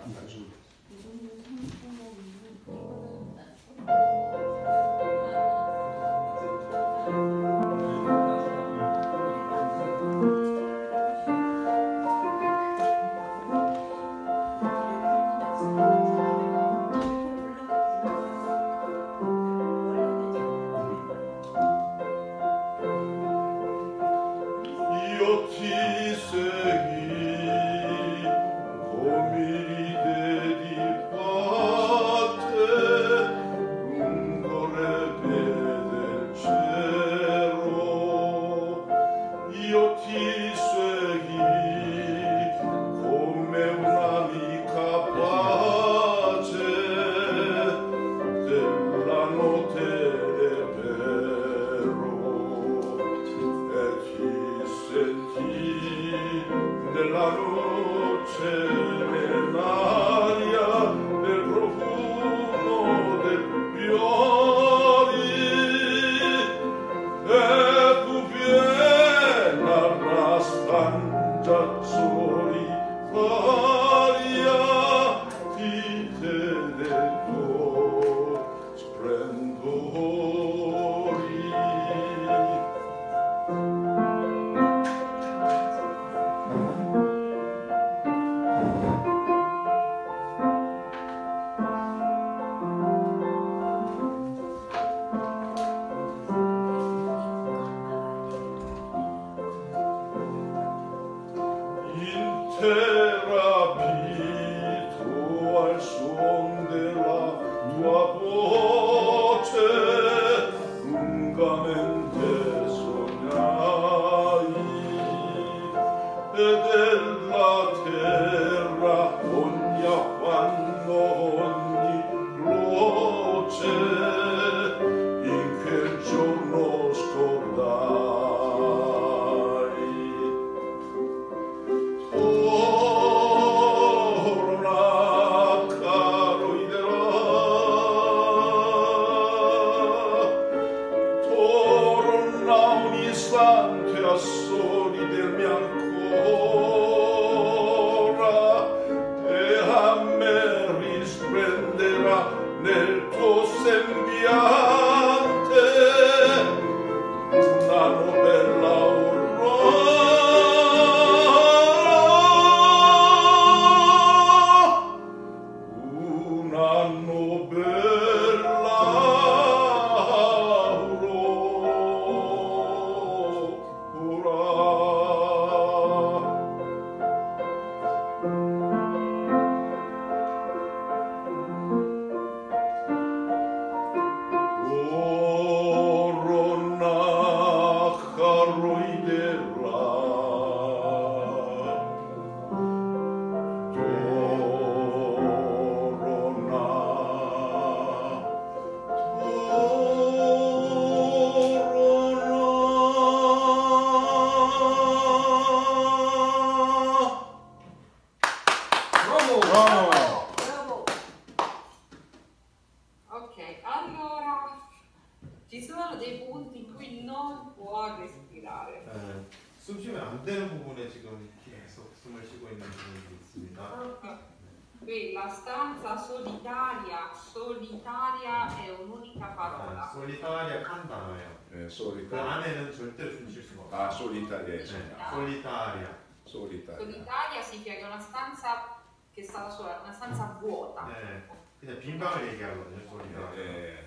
Qui la stanza solitaria, solitaria è un'unica parola. solitaria 한 단어예요. 네, 그 solitaria. 안에는 절대로 숨쉴 수가 없어요. 아, solitaria. solitaria. Solitaria significa che è una stanza che sta da sola, una stanza vuota. 그냥 빈 방을 얘기하거든요, solitaria.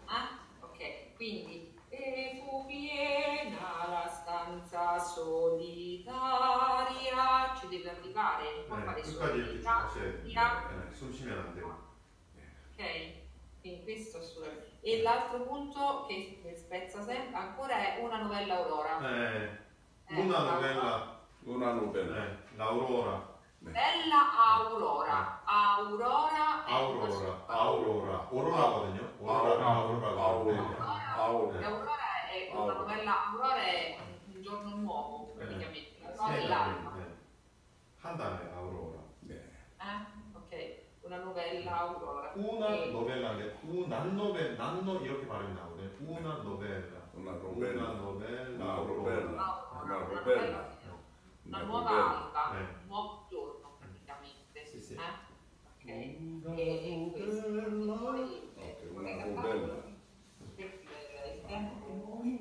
Ok, quindi e fu piena la stanza solitaria, ci deve arrivare, non fare solitaria. 숨 쉬면 안 돼요. Ok, quindi questo è assolutamente. E l'altro punto che spezza sempre ancora è una novella aurora. Una novella. Una novella. L'aurora. Bella aurora. Aurora. Aurora. Aurora거든요. L'aurora è una novella. Aurora è un giorno nuovo, praticamente. 한 단어에 aurora. Ok, una novella aurora. Una novella인데 난노 이렇게 발음이 나오거든요. Una novella. Una novella. Una nuova alba, un nuovo giorno praticamente. E questo. Poi vorrei una cantare bella. per il tempo che noi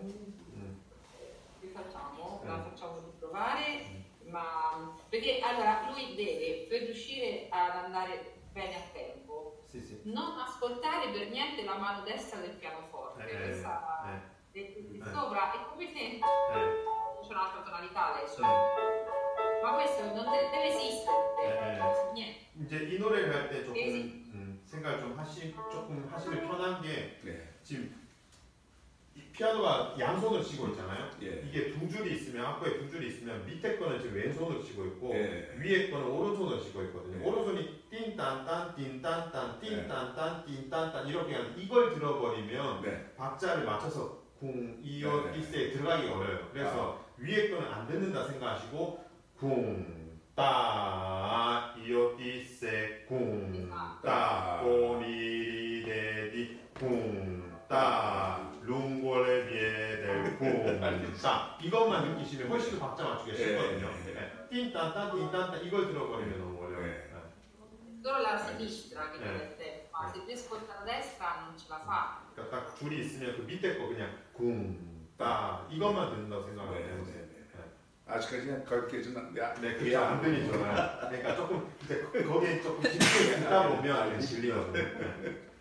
rifacciamo, la facciamo riprovare, ma perché allora lui deve, per riuscire ad andare bene a tempo, Sì, sì. non ascoltare per niente la mano destra del pianoforte, questa di sopra è come se c'è un'altra tonalità adesso, ma questo non deve esistere, niente. 이제 이 노래를 할 때 조금 생각을 좀 조금 하시면 편한 게 네. 지금 이 피아노가 양손을 치고 있잖아요. 예. 이게 두 줄이 있으면 악보에 두 줄이 있으면 밑에 거는 지금 왼손으로 치고 있고 예. 위에 거는 오른손으로 치고 있거든요. 예. 오른손이 띵딴딴 띵딴딴 띵딴딴 띵딴딴 이렇게 하는데 이걸 들어버리면 네. 박자를 맞춰서 궁, 이어, 이세에 들어가기 어려워요. 그래서 위에 거는 안 듣는다 생각하시고 궁, 따, 이어, 이세, 궁, 따, 오니, 데디, 궁, 따, 룽골레, 비에델, 궁, 따 이것만 느끼시면 훨씬 더 박자 맞추기가 쉽거든요. 띵딴딴, 띵딴딴 이걸 들어버리면 너무 어려워요. Solo la sinistra che deve tempo, ma se tu ascolti la destra non ce la fa. 그러니까 딱 줄이 있으면 그 밑에 거 그냥 궁, 따 이것만 듣는다고 생각하면 돼요. 아직까지 가르쳐주는 야, 네, 그게 안 들리죠. 그러니까 조금 이제 거기에 조금 깊게 듣다 보면 실리거든요.